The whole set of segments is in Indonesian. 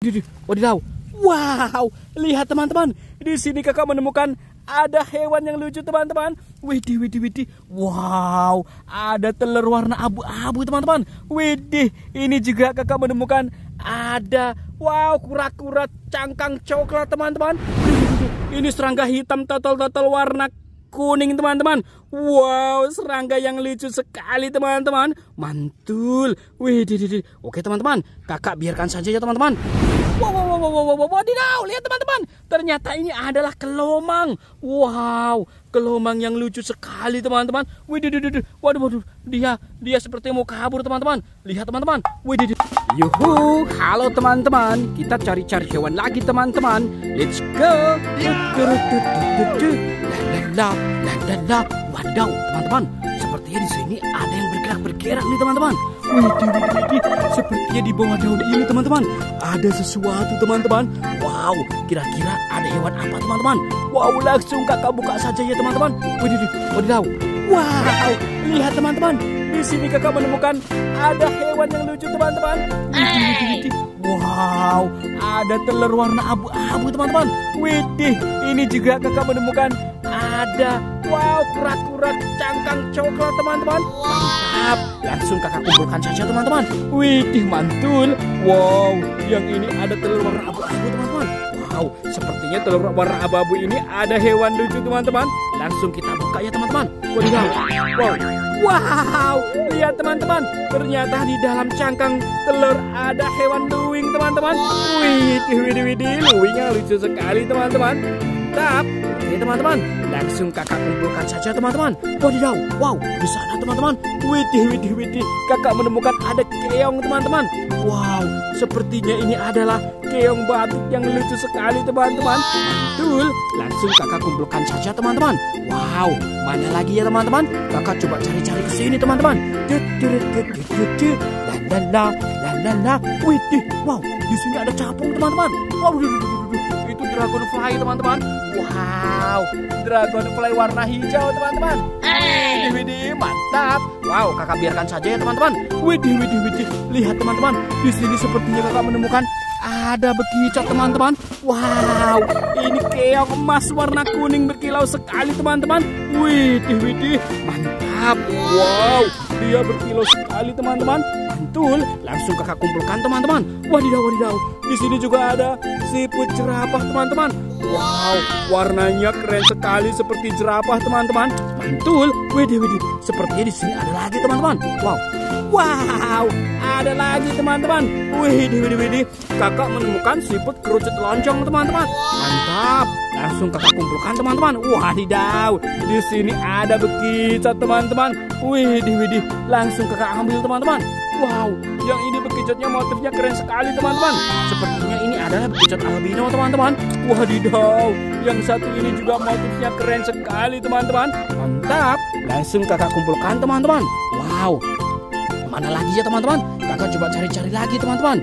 Wadidaw. Wow, lihat teman-teman. Di sini kakak menemukan ada hewan yang lucu teman-teman. Widih. Wow, ada telur warna abu-abu teman-teman. Widih, ini juga kakak menemukan ada, wow, kura-kura cangkang coklat teman-teman. Ini serangga hitam total warna kuning teman-teman. Wow, serangga yang lucu sekali teman-teman. Mantul. Widih. Oke teman-teman, kakak biarkan saja ya teman-teman. Wow, wadidaw, lihat teman-teman. Ternyata ini adalah kelomang. Wow, kelomang yang lucu sekali teman-teman. Widih. Waduh, dia seperti mau kabur teman-teman. Lihat teman-teman. Widih. Yuhu, halo teman-teman. Kita cari-cari hewan lagi teman-teman. Let's go. Wadaw, teman-teman. Sepertinya di sini ada yang bergerak nih teman-teman. Widih. Sepertinya di bawah daun ini teman-teman ada sesuatu teman-teman. Wow, kira-kira ada hewan apa teman-teman? Wow, langsung kakak buka saja ya teman-teman. Wadidaw. Wow, lihat teman-teman. Di sini kakak menemukan ada hewan yang lucu teman-teman. Widih. Wow, ada telur warna abu-abu teman-teman. Widih, ini juga kakak menemukan ada, wow, kura-kura cangkang coklat teman-teman. Mantap, langsung kakak kumpulkan saja teman-teman. Widih, mantul. Wow, yang ini ada telur warna abu-abu teman-teman. Wow, sepertinya telur warna abu-abu ini ada hewan lucu teman-teman. Langsung kita buka ya teman-teman. Wow, lihat teman-teman. Ternyata di dalam cangkang telur ada hewan luwing teman-teman. Widih, luwingnya lucu sekali teman-teman. Mantap. Oke teman-teman, langsung kakak kumpulkan saja teman-teman. Wadidaw, wow, di sana teman-teman. Widih. Kakak menemukan ada keong teman-teman. Wow, sepertinya ini adalah keong batik yang lucu sekali teman-teman. Mantul, langsung kakak kumpulkan saja teman-teman. Wow, mana lagi ya teman-teman? Kakak coba cari-cari ke sini teman-teman. Widih, wow, di sini ada capung teman-teman. Wow, itu dragonfly teman-teman. Wow, dragonfly warna hijau teman-teman. Widih, mantap. Wow, kakak biarkan saja ya teman-teman. Widih. Lihat teman-teman, di sini sepertinya kakak menemukan ada bekicot teman-teman. Wow, ini keong emas warna kuning berkilau sekali teman-teman. Widih, mantap. Wow, dia berkilau sekali teman-teman. Mantul, langsung kakak kumpulkan teman-teman. Wadidaw. Di sini juga ada siput jerapah teman-teman. Wow, warnanya keren sekali seperti jerapah teman-teman. Mantul, widih. Sepertinya di sini ada lagi teman-teman. Wow, ada lagi teman-teman. Widih. Kakak menemukan siput kerucut loncong teman-teman. Mantap, langsung kakak kumpulkan teman-teman. Wadidaw, di sini ada bekicot teman-teman. Widih, langsung kakak ambil teman-teman. Wow, yang ini bekicotnya motifnya keren sekali teman-teman. Sepertinya ini adalah bekicot albino teman-teman. Wadidaw, yang satu ini juga motifnya keren sekali teman-teman. Mantap, langsung kakak kumpulkan teman-teman. Wow, mana lagi ya teman-teman? Kakak coba cari-cari lagi teman-teman.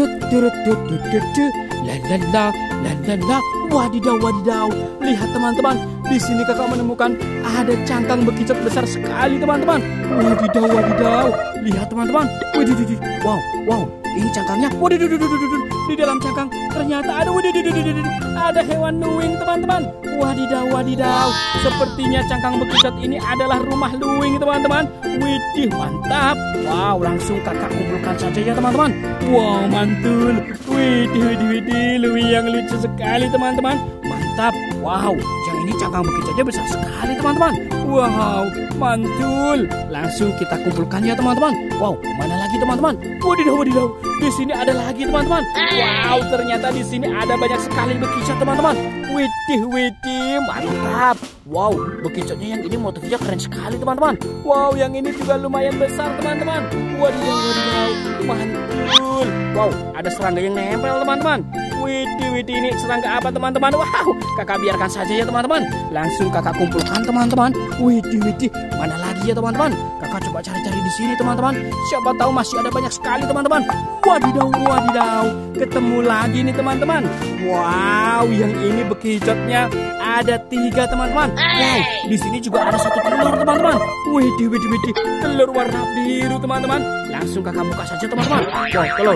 Wadidaw. Lihat teman-teman, di sini kakak menemukan ada cangkang bekicot besar sekali teman-teman. Wadidaw. Lihat teman-teman. Widih. Wow. Ini cangkangnya. Wadidaw. Di dalam cangkang ternyata ada ada hewan luwing teman-teman. Wadidaw. Sepertinya cangkang bekicot ini adalah rumah luwing teman-teman. Widih, mantap. Wow, langsung kakak kumpulkan saja ya teman-teman. Wow, mantul. Widih. Luwing yang lucu sekali teman-teman. Mantap. Wow, yang ini cangkang bekicotnya besar sekali teman-teman. Wow, mantul. Langsung kita kumpulkan ya teman-teman. Wow, mana lagi teman-teman? Wadidaw. Di sini ada lagi teman-teman. Wow, ternyata di sini ada banyak sekali bekicot teman-teman. Widih, mantap. Wow, bekicotnya yang ini motifnya keren sekali teman-teman. Wow, yang ini juga lumayan besar teman-teman. Wadidaw, mantul. Wow, ada serangga yang nempel teman-teman. Widih, ini serangga apa teman-teman? Wow, kakak biarkan saja ya teman-teman. Langsung kakak kumpulkan teman-teman. Widih, mana lagi ya teman-teman? Kakak coba cari-cari di sini teman-teman. Siapa tahu masih ada banyak sekali teman-teman. Wadidaw. Ketemu lagi nih teman-teman. Wow, yang ini bekicotnya ada 3 teman-teman. Wow, di sini juga ada 1 telur teman-teman. Widih, telur warna biru teman-teman. Langsung kakak buka saja teman-teman. Wow, telur.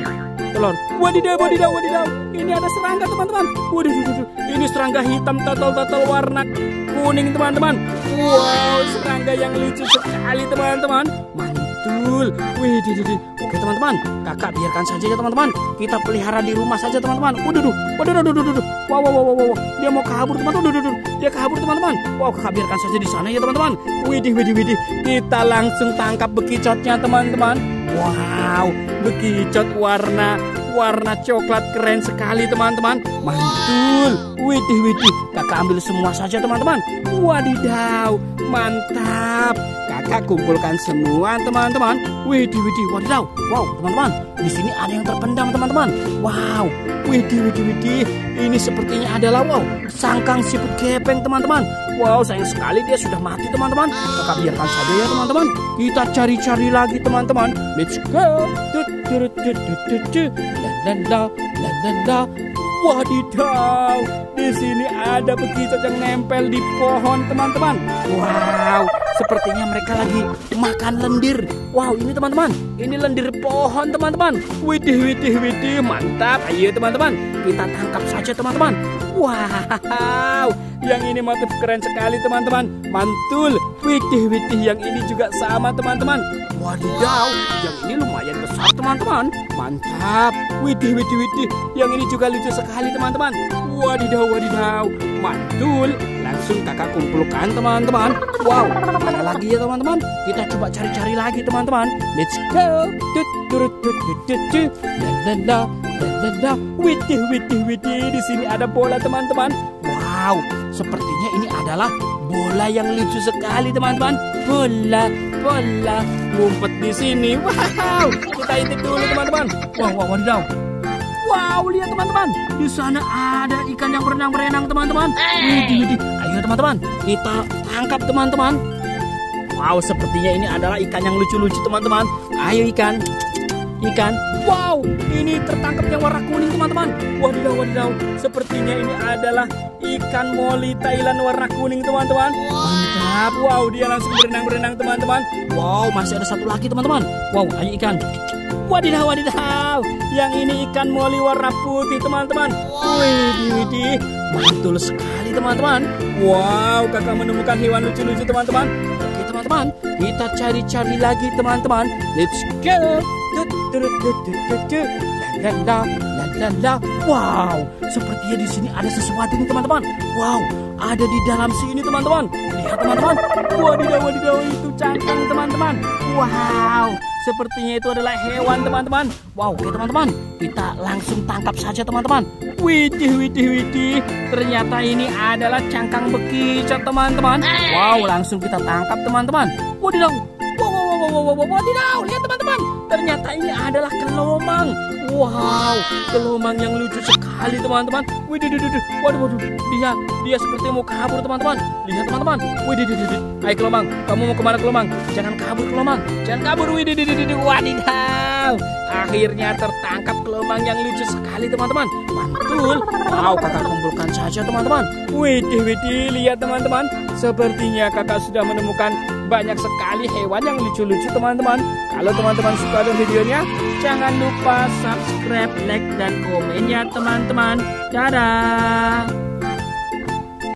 telur. Wadidaw, wadidaw, wadidaw. Ini ada serangga teman-teman. Waduh, ini serangga hitam total warna kuning teman-teman. Wow, serangga yang lucu sekali teman-teman. Mantul. Wih, oke teman-teman, kakak biarkan saja ya teman-teman. Kita pelihara di rumah saja teman-teman. Waduh. Wow. Dia mau kabur teman-teman. Dia kabur teman-teman. Wow, kakak biarkan saja di sana ya teman-teman. Widih. Kita langsung tangkap bekicotnya teman-teman. Wow, bekicot warna coklat keren sekali teman-teman. Mantul. Widih. Kakak ambil semua saja teman-teman. Wadidaw, mantap. Kakak kumpulkan semua teman-teman. Widih. Wadidaw. Wow, teman-teman. Di sini ada yang terpendam teman-teman. Wow. Widih. Ini sepertinya adalah sangkang siput gepeng teman-teman. Wow, sayang sekali dia sudah mati teman-teman. Kakak biarkan saja ya teman-teman. Kita cari-cari lagi teman-teman. Let's go. La. Wadidaw, di sini ada bekicot yang nempel di pohon teman-teman. Wow, sepertinya mereka lagi makan lendir. Wow, ini teman-teman, ini lendir pohon teman-teman. Widih, mantap. Ayo teman-teman, kita tangkap saja teman-teman. Wow, yang ini motif keren sekali teman-teman. Mantul. Widih, yang ini juga sama teman-teman. Wadidaw, yang ini lumayan besar teman-teman. Mantap. Widih. Yang ini juga lucu sekali teman-teman. Wadidaw. Mantul. Langsung kakak kumpulkan teman-teman. Wow, mana lagi ya teman-teman? Kita coba cari-cari lagi teman-teman. Let's go. La. Widih. Di sini ada bola teman-teman. Wow, sepertinya ini adalah bola yang lucu sekali teman-teman. Bola ngumpet di sini. Wow, kita intip dulu teman-teman. Wadidaw. Wow, lihat teman-teman. Di sana ada ikan yang berenang teman-teman. Widih. Ayo teman-teman, kita tangkap teman-teman. Wow, sepertinya ini adalah ikan yang lucu-lucu teman-teman. Ayo ikan. Wow, ini tertangkap yang warna kuning teman-teman. Wadidaw. Sepertinya ini adalah ikan moli Thailand warna kuning teman-teman. Mantap. Wow, dia langsung berenang teman-teman. Wow, masih ada satu lagi teman-teman. Wow, ayo ikan. Wadidaw. Yang ini ikan moli warna putih teman-teman. Widih. Mantul sekali teman-teman. Wow, kakak menemukan hewan lucu-lucu teman-teman. Oke teman-teman, kita cari-cari lagi teman-teman. Let's go. La. Wow, sepertinya di sini ada sesuatu nih teman-teman. Wow, ada di dalam sini teman-teman. Lihat teman-teman. Wadidaw, itu cangkang teman-teman. Wow, sepertinya itu adalah hewan teman-teman. Wow, oke teman-teman, kita langsung tangkap saja teman-teman. Widih. Ternyata ini adalah cangkang bekicot teman-teman. Wow, langsung kita tangkap teman-teman. Wadidaw. Wadidaw, lihat teman-teman. Ternyata ini adalah kelomang. Wow, kelomang yang lucu sekali teman-teman. Widih. Waduh. Dia seperti mau kabur teman-teman. Lihat teman-teman. Widih. Ayo kelomang, kamu mau kemana kelomang? Jangan kabur kelomang. Jangan kabur. Widih. Wadidaw. Akhirnya tertangkap kelomang yang lucu sekali teman-teman. Mantul. Wow, kakak kumpulkan saja teman-teman. Widih. Lihat teman-teman. Sepertinya kakak sudah menemukan banyak sekali hewan yang lucu-lucu teman-teman. Kalau teman-teman suka dengan videonya, jangan lupa subscribe, like, dan komen ya teman-teman. Dadah.